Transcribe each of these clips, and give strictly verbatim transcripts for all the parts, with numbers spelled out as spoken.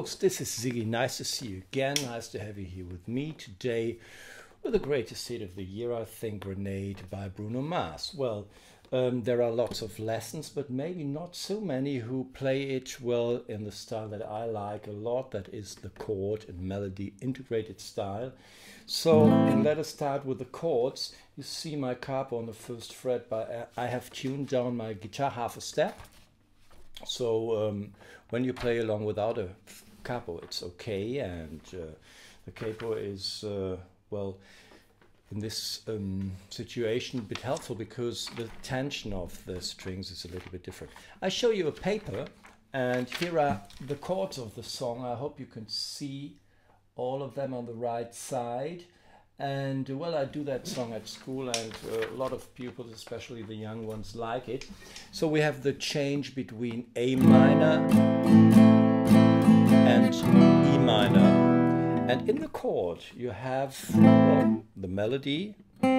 host. This is Siggi. Nice to see you again. Nice to have you here with me today with the greatest hit of the year, I think, Grenade by Bruno Mars. Well, um, there are lots of lessons, but maybe not so many who play it well in the style that I like a lot. That is the chord and melody integrated style. So let us start with the chords. You see my capo on the first fret, but I have tuned down my guitar half a step. So um, when you play along without a capo, it's okay, and uh, the capo is, uh, well, in this um, situation a bit helpful because the tension of the strings is a little bit different. I show you a paper, and here are the chords of the song. I hope you can see all of them on the right side. And well, I do that song at school, and uh, a lot of pupils, especially the young ones, like it. So we have the change between A minor and E minor. And in the chord you have, well, the melody.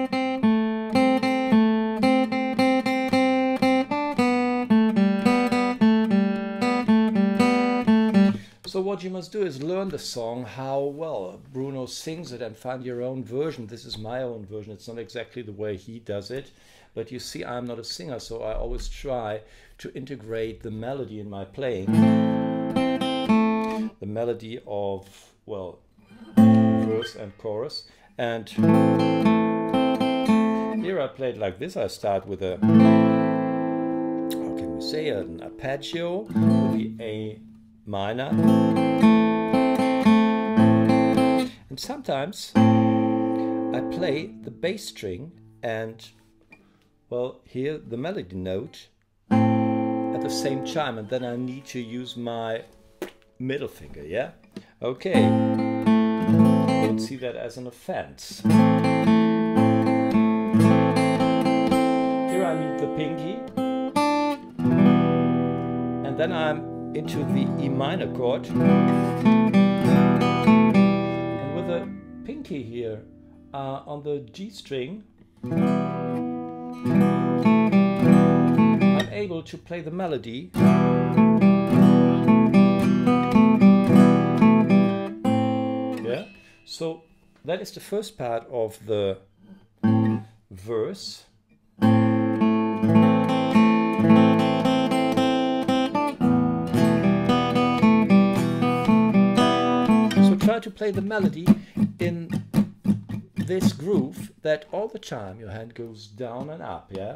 So what you must do is learn the song, how well Bruno sings it, and find your own version. This is my own version. It's not exactly the way he does it. But you see, I'm not a singer, so I always try to integrate the melody in my playing. The melody of, well, verse and chorus. And here I play it like this. I start with a, how can we say, an arpeggio with the A minor, and sometimes I play the bass string and, well, hear the melody note at the same time, and then I need to use my middle finger, yeah? Okay, don't see that as an offense. Here I need the pinky, and then I'm into the E minor chord, and with the pinky here uh, on the G string, I'm able to play the melody yeah. So that is the first part of the verse. Try to play the melody in this groove, that all the time your hand goes down and up, yeah?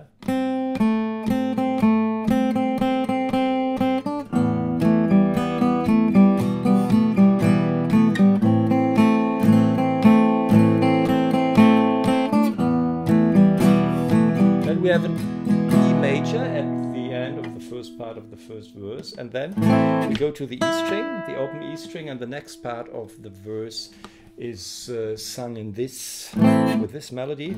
Then we have an E major at the end of the first part of the first verse, and then we go to the E string, the open E string, and the next part of the verse is uh, sung in this, with this melody.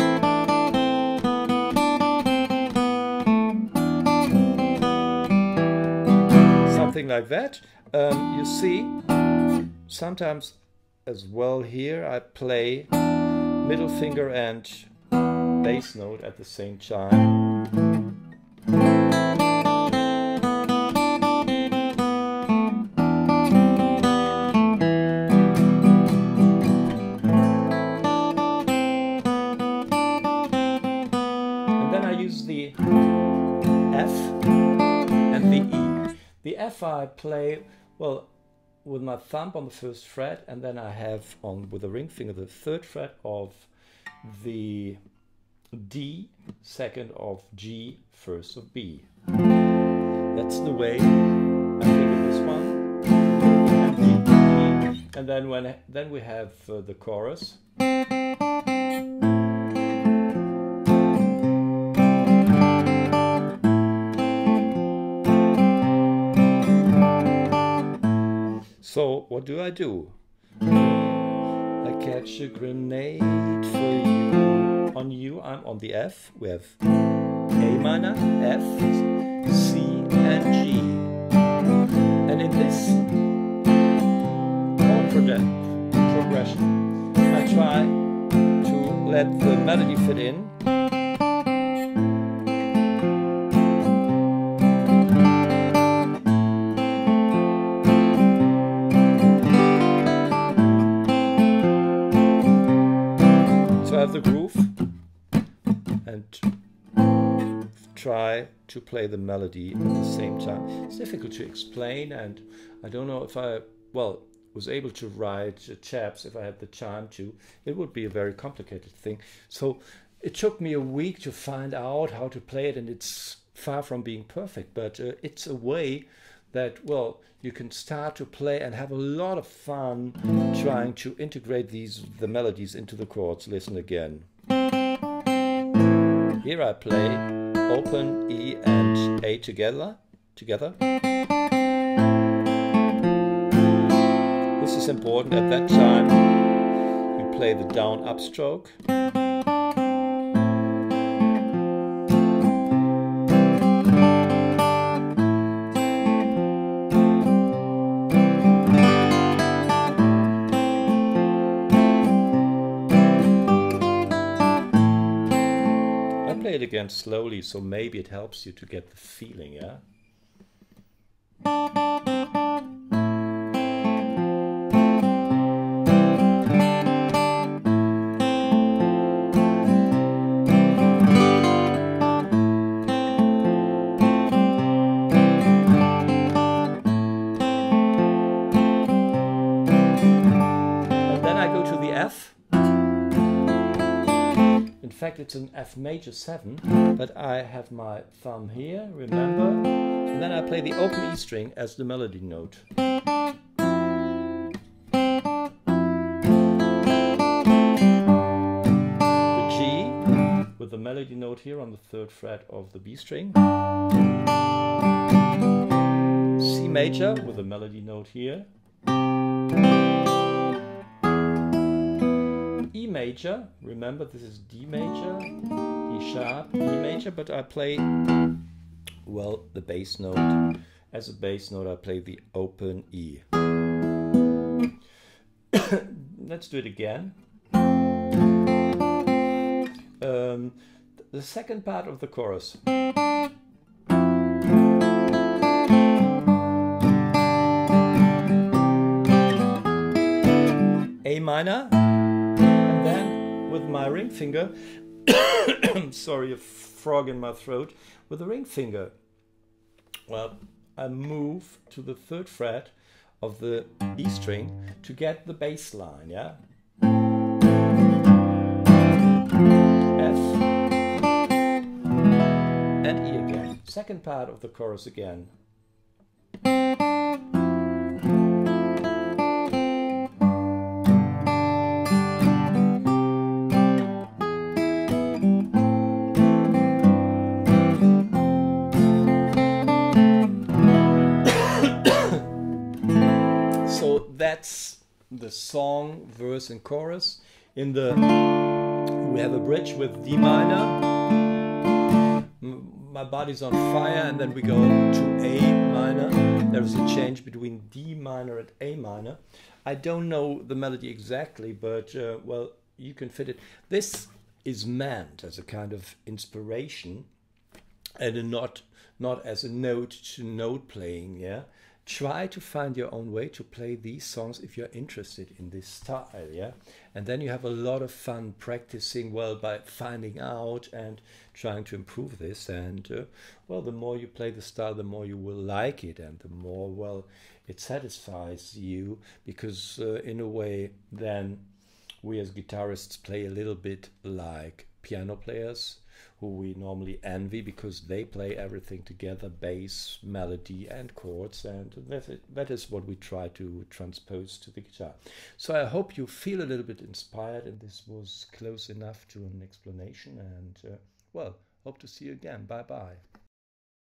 Something like that. Um, you see, sometimes as well here I play middle finger and bass note at the same time. The F and the E. The F I play, well, with my thumb on the first fret, and then I have on with the ring finger the third fret of the D, second of G, first of B. That's the way I figure this one. And the E, and then when then we have uh, the chorus. So what do I do? I catch a grenade for you. On you, I'm on the F. We have A minor, F, C, and G. And in this chord progression, I try to let the melody fit in. have the groove and try to play the melody at the same time. It's difficult to explain, and I don't know if I, well, was able to write uh, chaps if I had the time to. It would be a very complicated thing. So it took me a week to find out how to play it, and it's far from being perfect, but uh, it's a way that, well, you can start to play and have a lot of fun trying to integrate these the melodies into the chords. Listen again. Here I play open E and A together. Together. This is important. At that time, you play the down up stroke. Play it again slowly, so maybe it helps you to get the feeling, yeah? And then I go to the F. In fact, it's an F major seven, but I have my thumb here, remember? And then I play the open E string as the melody note. The G with the melody note here on the third fret of the B string. C major with the melody note here. E major, remember this is D major, D sharp, E major, but I play, well, the bass note. As a bass note I play the open E. Let's do it again. Um, the second part of the chorus. A minor. With my ring finger, sorry, a frog in my throat, with the ring finger, well, I move to the third fret of the E string to get the bass line, yeah? F and E again. Second part of the chorus again. That's the song, verse and chorus. In the we have a bridge with D minor. My body's on fire, and then we go to A minor. There is a change between D minor and A minor. I don't know the melody exactly, but uh, well, you can fit it. This is meant as a kind of inspiration, and not not as a note to note playing, yeah. Try to find your own way to play these songs if you're interested in this style, yeah? And then you have a lot of fun practicing, well, by finding out and trying to improve this. And, uh, well, the more you play the style, the more you will like it, and the more, well, it satisfies you, because uh, in a way, then we as guitarists play a little bit like piano players, who we normally envy because they play everything together, bass, melody and chords, and that is, that is what we try to transpose to the guitar. So I hope you feel a little bit inspired, and this was close enough to an explanation, and uh, well, hope to see you again. Bye bye.